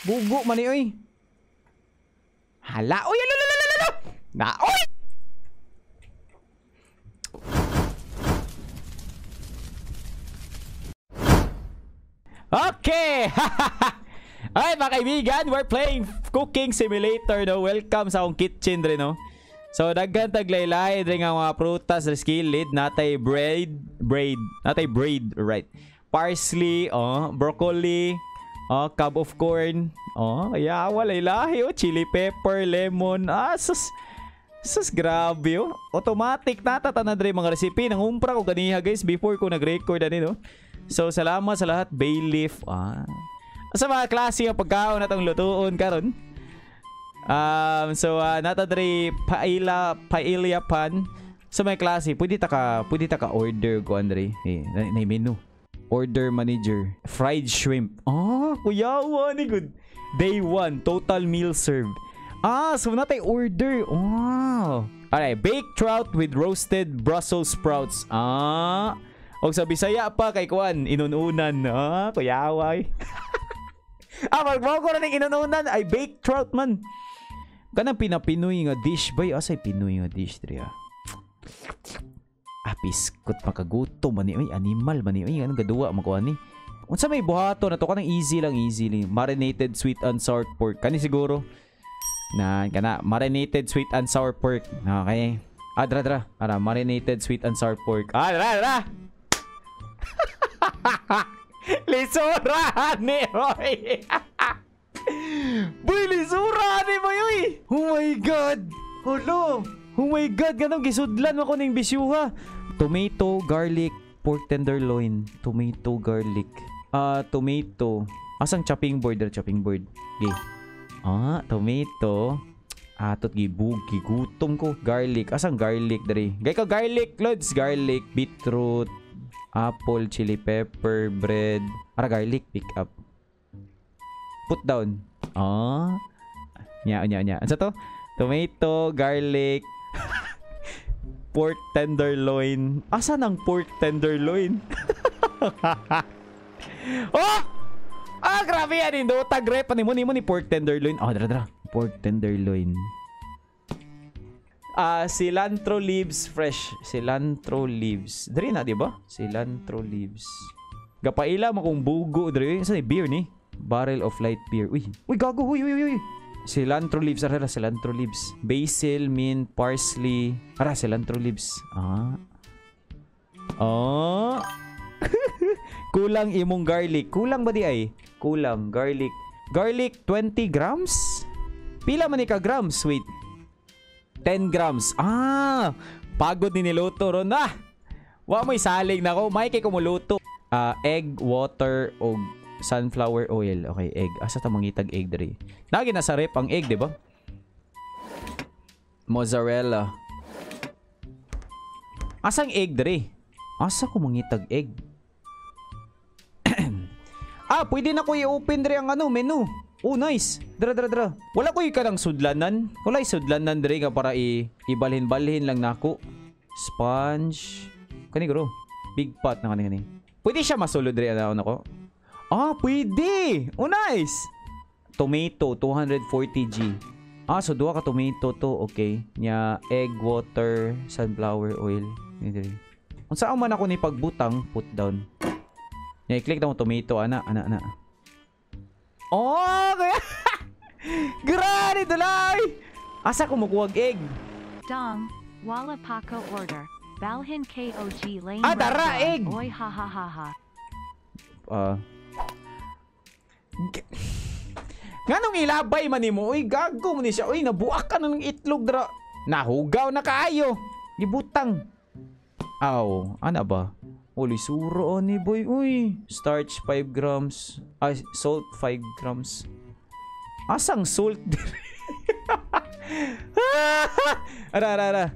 Bugo man ni oy. Hala, oy, ala. Na, oy. Okay. Ay, mga kaibigan, we're playing cooking simulator, no? Welcome sa akong kitchen rin, no? So, daghan taglaylay rin nga mga prutas na skilled. Natay braid, right? Parsley, broccoli, cob of corn, walay lahi, chili pepper, lemon, sus, grabe, automatic natatanan rin mga recipe. Nangumpra ko ganiha, guys, before ko nag-record, no? So, salamat sa lahat. Bay leaf, sa mga klase ng pagkaon na itong lutuon karon. Natadri paella pan sa may klase. Pwede ta ka order ko, Andre. Na menu. Order manager. Fried shrimp. Kuyawa ni good. Day 1, total meal served. So natay order. Alright, baked trout with roasted Brussels sprouts. Og sa Bisaya pa kay kuan, inununan. Kuyaway. Magbawa ko na ng inununan ay baked trout man. Kanang pinapinoy nga dish bay. Asay pinoy nga dish dre. Piskot makagutom man ni. Animal man ni. Anong gaduwa makuha ni. Unsa may buhato na to kanang easy lang. Marinated sweet and sour pork. Kani siguro. Kana marinated sweet and sour pork. Okay. Dra. Marinated sweet and sour pork. Dra. Lisura ni Roy. Boy, lisura ni Boy. Oh my god. Hulo. Oh my god, ganang gisudlan ako ning bisyuha. Tomato, garlic, pork tenderloin. Tomato, garlic. Tomato. Asang chopping board? Okay. Tomato. Atot gibugi gutom ko. Garlic. Asang garlic dere? Gay ka garlic, lods. Garlic, beetroot, apple, chili pepper, bread. Garlic, pick up. Put down. Nya. Ano to? Tomato, garlic, pork tenderloin. Asan ang pork tenderloin? Grabe yan. Indotag rep. Ano mo ni pork tenderloin? Dra. Pork tenderloin. Cilantro leaves fresh. Cilantro leaves. Dre na, di ba? Cilantro leaves. Gapaila mo kung bugo, Dre. Saan yung beer ni? Barrel of light beer. Uy, gago. Uy. Cilantro leaves. Cilantro leaves. Basil, mint, parsley. Cilantro leaves. Kulang imong garlic. Kulang ba di ay? Kulang. Garlic. Garlic, 20 grams? Pila man ka grams? Wait. 10 grams. Pagod ni niluto ron. Wa mo'y saling na ko. May kay kumuluto. Egg, water, o sunflower oil. Okay, egg. Asa ta mangitag egg diri? Lagi na sa rep ang egg, di ba? Mozzarella. Asang egg diri? Asa ko mangitag egg? Pwede na ko i-open diri ang menu. Nice. Dra. Wala ko kanang sudlanan. Wala sudlanan diri nga para ibalhin-balhin lang nako. Sponge. Kani gro. Big pot na kani. Pwede siya masulod diri ana ko. Pwede. Nice. Tomato 240g. So duha ka tomato to. Okay. Nya egg, water, sunflower oil. Diri. Unsa man ako ni pagbutang, put down. Nya i-click na mo tomato ana. Kaya grabe dulay. Asa ko makuwag egg? Dong, wala Paco order. Balhin KOG lane. Dara egg. Oy ha. Nganong ilabay man nimo? Gago man ni siya. Nabuak ka na ng itlog dra. Nahugaw na kaayo. Gibutang. Ana ba? Lisuro ni boy. Starch 5 grams. Salt 5 grams. Asang salt? Ara.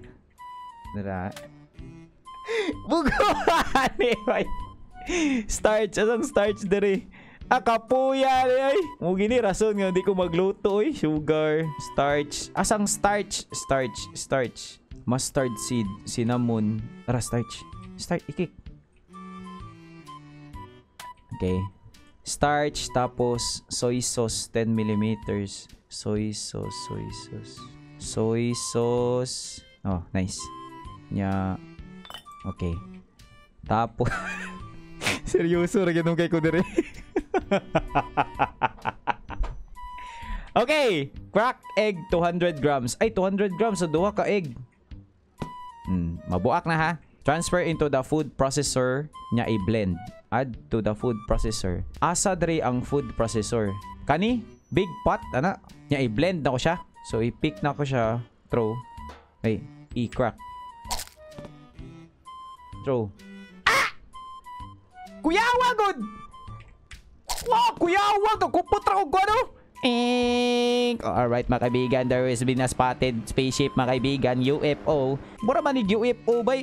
Buguan ni boy. Starch. Asang starch dere? Kapuya ay. Gini rason nga hindi ko magluto. Sugar. Starch. Asang starch? Starch. Mustard seed. Cinnamon. Starch. Ikik. Okay. Starch, tapos soy sauce 10 millimeters. Soy sauce, soy sauce. Soy sauce. Oh, nice. Nya. Okay. Tapos seryoso ra ganun kay ko dire. Okay, crack egg 200 grams. Ay, 200 grams so duha ka egg. Mabuak na ha. Transfer into the food processor nya i-blend. Add to the food processor. Asa dre ang food processor? Kani big pot ana nya i-blend na ko siya. So i-pick na ko siya. Throw. Ay, i-crack. Throw. Ah! Kuyawa god. Wow, kuyawa to kupot ra og ano? Alright mga kaibigan, there has been a spotted spaceship mga kaibigan, UFO. Mura man ni UFO bay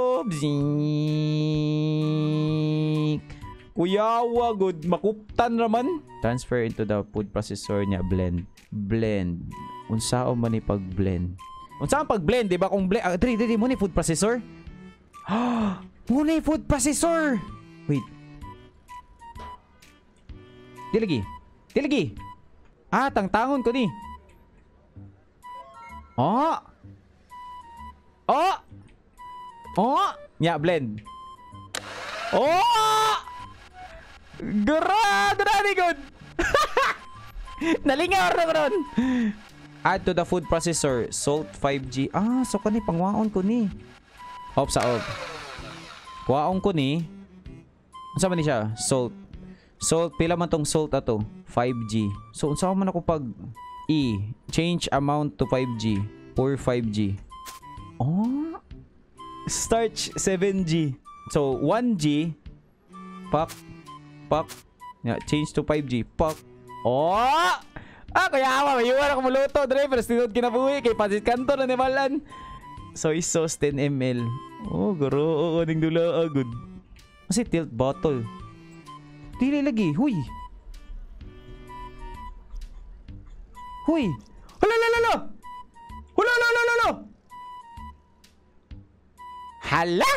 Zik. Kuyawa good, makuptan raman. Transfer into the food processor niya, blend. Blend. Unsao man ni pag-blend? Unsao ang pag-blend, di ba? Kung blend, diri mo ni food processor. Mo ni food processor. Wait. Dilagi. Tangtangon ko ni. Oh. Nya blend. Oh! Grabe good. Nalingaw ra ron. Add to the food processor salt 5G. So kani pangwaon ko ni. Off sa off. Waong ko ni. Unsa man ni siya? Salt. Salt, pila man tong salt ato? 5G. So, unsa man ako pag change amount to 5G. Or 5G. Oh. Starch 7G. So, 1G. Pak. Yeah, change to 5G. Pak. Oh! Kaya awa. Mayuwan ako muluto. Driver, sinod kinabuhi. Kay Pansit Canton na nimalan. Soy sauce 10 ml. Oh, garo. Ning dula agad. Kasi tilt bottle. Dili lagi. Huy. Hala. Hala.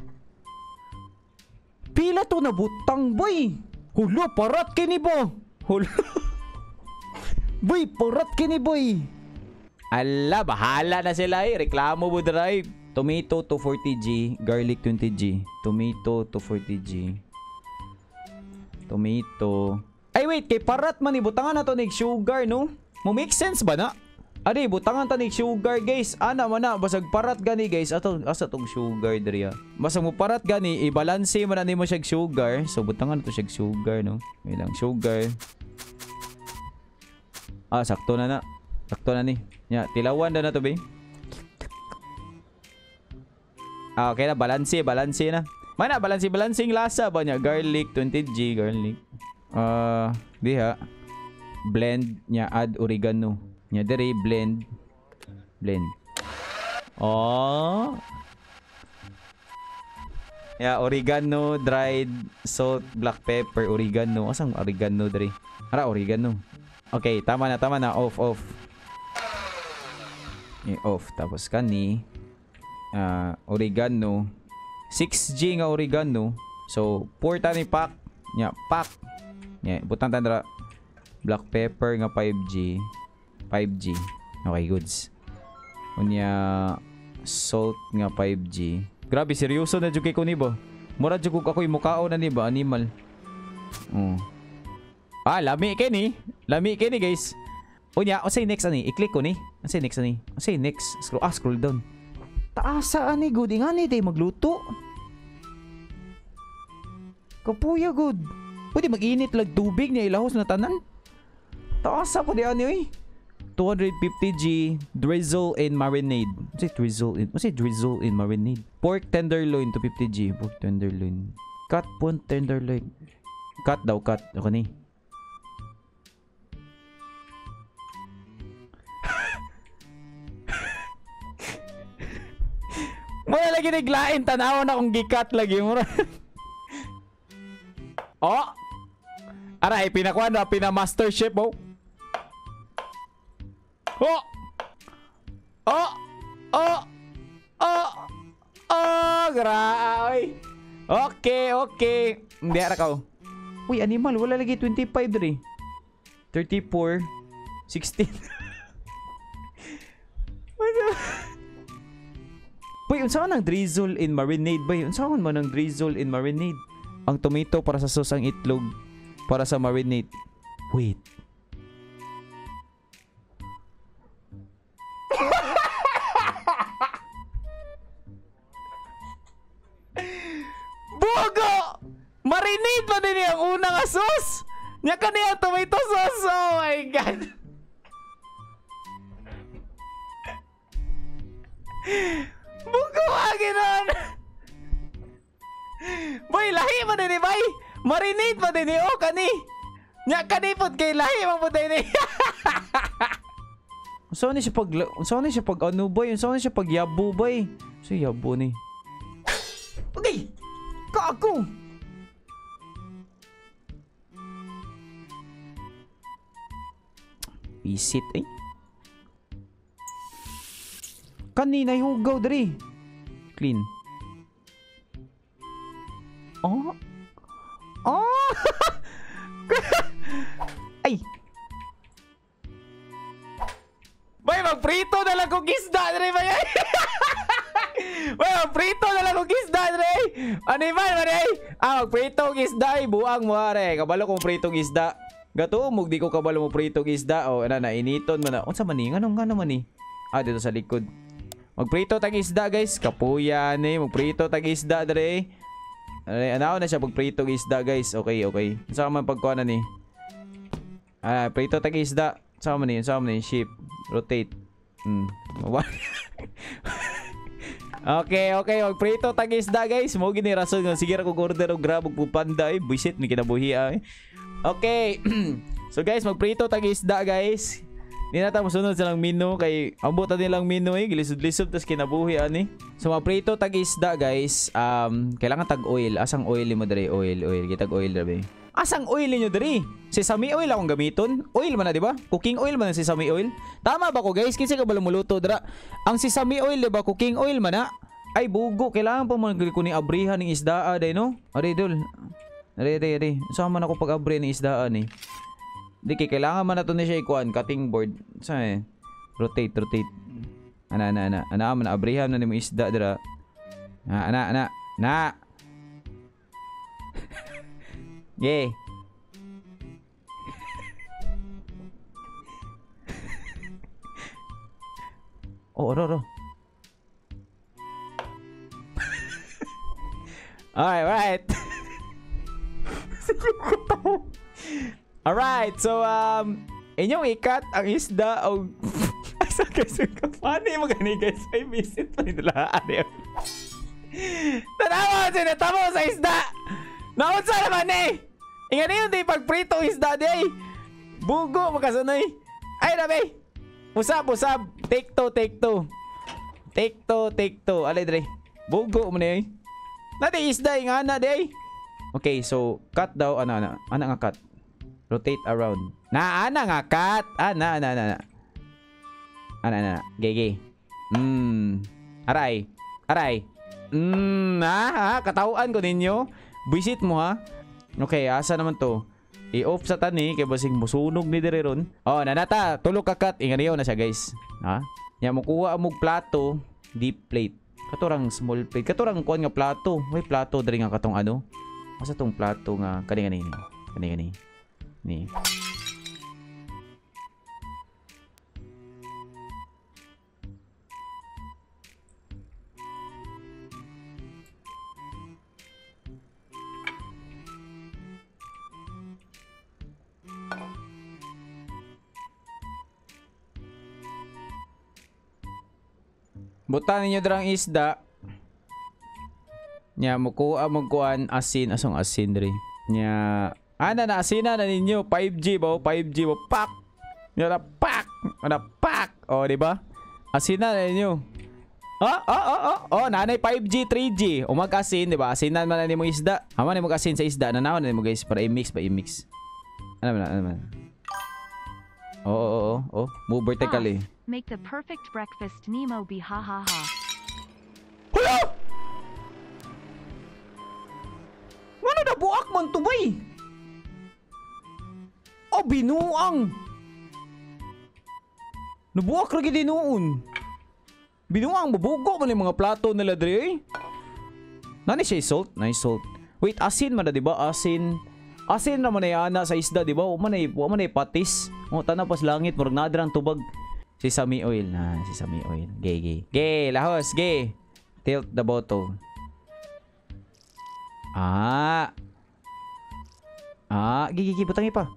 Pila to na butang boy. Hulo, parat kini bo. Hulo. Boy, parat kini boy. Ala, bahala na sila eh. Reklamo mo drive. Tomato 240G, garlic 20G. Tomato 240G. Tomato. Ay wait, kay parat man ni butangan na to nig sugar no? Mo make sense ba na? Adi butangan ta nig sugar guys. Ana man na basag parat gani guys. Asa tong sugar diri. Basag mo parat gani i-balance man na nimo siya sugar. So butangan na to siya sugar no. May lang sugar. Sakto na. Sakto na ni. Nya tilawan na to be. Okay na balance na. Mana balancing lasa ba niya? Garlic 20G garlic. Diha. Blend niya, add oregano. Nya dere blend. Oh. Yeah, oregano, dried salt, black pepper, oregano. Asang oregano dere? Oregano. Okay, tama na. Off. Off. Tapos kani oregano. 6G nga oregano. So, pour tani pack. Nya, pack. Nya, butang tandra. Black pepper nga 5G. Okay, goods. Unya, salt nga 5G. Grabe, seryoso na dyan ko ni ba? Mura dyan ko ako'y mukao na ni ba? Animal. Lami kini guys. Unya, say next ani? I-click ko ni. Say next ani? Say next. Scroll down. Taasa ani good ingani day magluto. Kapuya good. Pwede mag-init lag tubig niya ilahos na tanan. Taasa ko di ani oy. 250G drizzle and marinade. Drizzle and marinade. Pork tenderloin 250G. Pork tenderloin. Cut pun tenderloin. Cut. Ako ni. Muna lagi naglain, tanaw na kung gikat lagi mo. Aray, pinakuha na, pinamastership oh. Grabe. Okay. Hindi ara ka. Uy, animal. Wala lagi 25 dre. 34. 16. Uy, unsa man ang drizzle in marinade ba? Unsa man ang drizzle in marinade? Ang tomato para sa sauce, ang itlog para sa marinade. Wait. Bogo! Marinade pa din yung unang nga sauce! Nya ka niya tomato sauce! Oh my God! Bogo aginan! Boy, lahi pa din bay! Marinade pa din oh kani! Nya kanipod kay lahi man po din Saan ni siya pag ano bay? Saan ni siya pag yabo bay? So yabo ni. Okay! Kago! Visit eh. Kanina hugaw diri. Clean. Oh. Oh. Ay. Bay, magprito na lang kong isda diri bay. Bay, magprito na lang kong isda diri. Animal man magprito kong isda buang mo are. Kabalo kong pritong isda. Gatumog di ko kabalo mo pritong isda. O ana na initon man na. Unsa man ni? Ngano man ni? Dito sa likod. Magprito tag isda guys. Kapuya ni magprito tag isda dere. Ano na siya magprito tag isda guys. Okay. Sa man pagkuha na ni. Prito tag isda. Sa man ni ship. Rotate. Okay. Magprito tag isda guys. Mo gini rason nga sige ra ko order og grab og pupanda eh. Buisit ni kinabuhi ay. Okay. So guys, magprito tag isda guys. Di na ta mosunod sa lang menu kay ambot na nilang menu eh gilisod-lisod tas kinabuhi ani. So magprito tag isda guys, kailangan tag oil. Asang oil mo diri? Oil. Gitag oil diri. Asang oil niyo diri? Sesame oil akong gamiton. Oil man na di ba? Cooking oil man ang sesame oil. Tama ba ko guys? Kinsa ka bala muluto dira? Ang sesame oil di ba cooking oil man na? Ay bugo, kailangan pa man kuning abrihan ng isda day no? Ari dol. Ari. Sama man ako pag abri ng isda ni. Di kailangan man na to ni siya ikuan cutting board. Sa rotate. Ana man abrihan na nimo isda dira. Ana. Yeah. Ro. Alright. Alright, so inyong ikat ang isda o asa guys, paano mo gani guys? Ay visit pa nila. Tanawa sa isda. Naunsa naman eh. Ingan yun di pagprito isda di ay. Bugo makasanay. Ay nabe. Usab. Take two. Alay dre. Bugo mo na eh. Nati isda nga na di. Okay, so cut daw. Ana nga cut. Rotate around. Ana nga cut. Ana. Gege. Aray. Katauan ko ninyo. Visit mo ha. Okay, asa naman to? I-off sa tani kay basing musunog ni dire ron. Oh, nanata, tulog ka cut. Inganiyo na siya, guys. Ha? Nya mo kuha mo plato, deep plate. Katurang small plate. Katurang kuan nga plato. May plato diri nga katong ano. Asa tong plato nga kani. Ni. Butan ninyo dirang isda. Nya mukuha magkuan asin asong asin diri. Nya na asina na ninyo 5G ba? 5G ba? Pak. Nya na pak. Oh, di ba? Asina na ninyo. Nanay 5G, 3G. Umag-asin, di ba? Asinan man na nimo isda. Haman nimo asin sa isda. Nanawan na nimo guys para i-mix ba i-mix. Ano man. Oh. Move vertically. Make the perfect breakfast, Nemo be ha ha ha. Hala! Ano na buak mo to bay? Oh, binuang. Nabuak lagi din noon. Binuang, bubugo man yung mga plato nila dre. Nani siya salt? Nice salt. Wait, asin man na, diba? Asin. Asin naman na ana sa isda, diba? Wa man ay patis. O, tanaw pas langit. Murag nadrang tubag. Sesame oil na. Sesame oil. Gay. Gay, lahos. Gay. Tilt the bottle. Gigi, butang pa.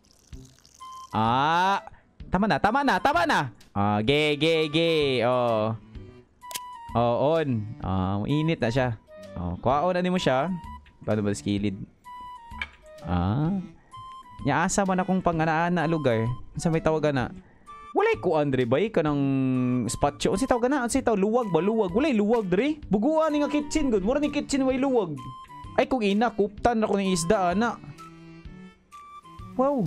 Tama na. Gay. Oh, on. Init na siya. Kuhaon na mo siya. Paano ba skilid? Nyaasa man akong panganaan na lugar. Sa may tawagan na. Walay ko Andre bay ka ng spatio. Unsi tawagan na? Unsi tawagan? Luwag ba? Luwag. Walay luwag dre. Buguan ni nga kitchen good. Mura ni kitchen way luwag. Ay kung ina, kuptan ako ng isda ana. Wow.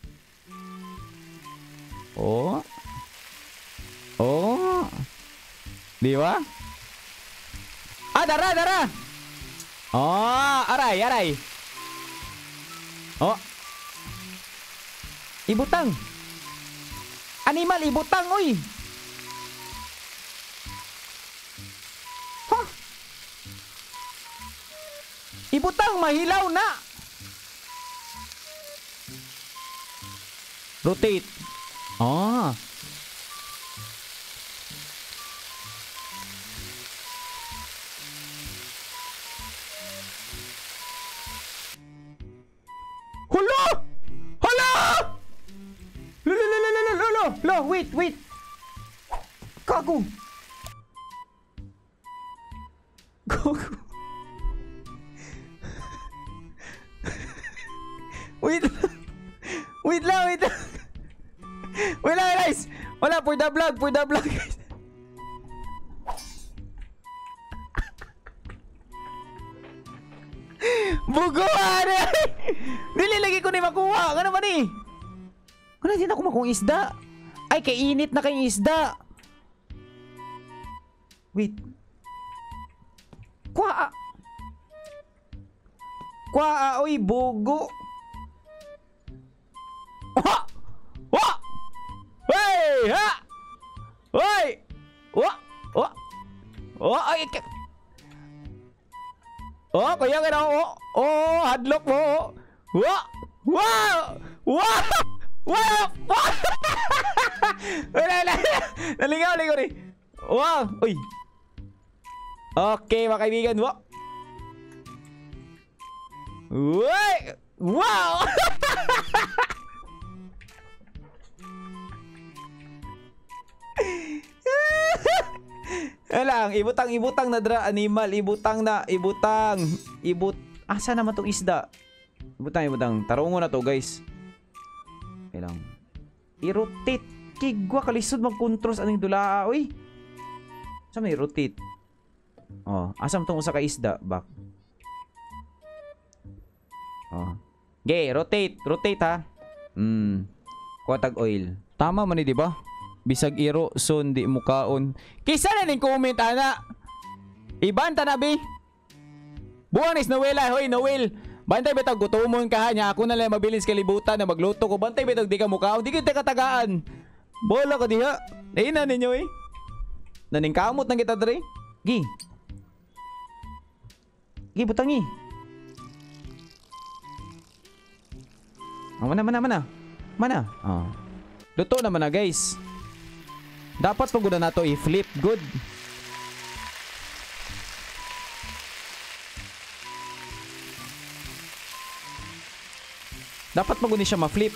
Oh. Di ba? Dara. Aray. Ibutang. Animal, ibutang, uy. Ibutang, mahilaw na. Rotate. Hala! Lo, wait. Kago. Wait lang. Wala guys. Wala for the vlog guys. Buguan! Dili lagi ko ni makuha. Ano ba ni? Ano din ako makuha isda? Ay, kainit na kayong isda. Wait. Kwa. Oy, bugo. Hey! Ha! Hoy! Ay! Kaya ka na, hadlock mo, Wow! Wala. Naligaw ni. Wow! Uy! Okay, mga kaibigan, Wow! Alang, ibutang na dra animal, ibutang. Asa naman tong isda? Ibutang. Tarungo na to, guys. Kailang i-rotate. Kigwa kalisod mag-control sa aning dula, oy. Sa may rotate. Asam tong usa ka isda, back. Rotate ha. Kuwatag oil. Tama man ni, di ba? Bisag iro son di mukaon. Kisa na ning comment ana. Ibanta na bi. Buang is Noela, hoy Noel. Bantay betag gutomon ka nya ako na lang mabilis kalibutan na magluto ko. Bantay betag di ka mukaon, di kita katagaan. Bola ka diha. Ina ninyo Naning kamot nang kita dre. Gi. Butangi. Mana? Luto naman na, guys. Dapat pag na to i-flip good. Dapat pag siya ma-flip.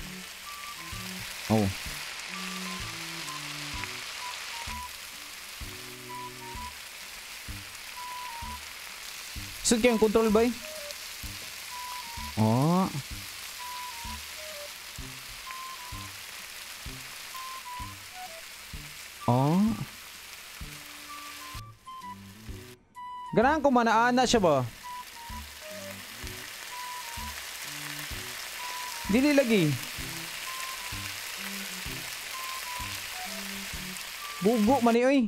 Sud kayong control ba? Ganahan ko manaana siya ba? Dili lagi. Bugo man ni oy.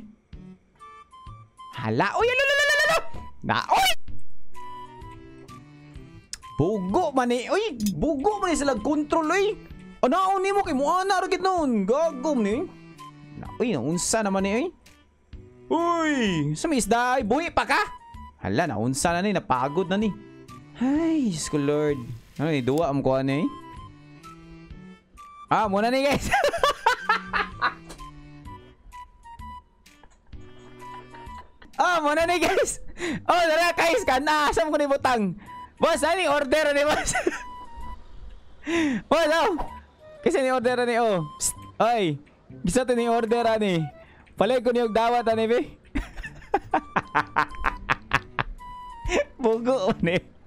Hala, oy, na oy. Bugo man eh. Uy, bugo man eh sila control eh. Anaon ni mo kay mo ana ra gid noon. Gagom ni. Uy, naunsa naman ni eh. Uy, sa may isda ay buhi pa ka? Hala, naunsa na ni, napagod na ni. Ay, Diyos ko Lord. Ano ni, duwa mo ko ano eh? Ah, muna ni guys. Ah, muna ni guys. Oh, dara guys, kana asam ko ni butang. Boss, ani order ni boss. Boss, oh. Kasi ni order ni oh. Psst. Oy, gisa to ni order ani. Palay ko niyog dawat ani be. Bugo ni.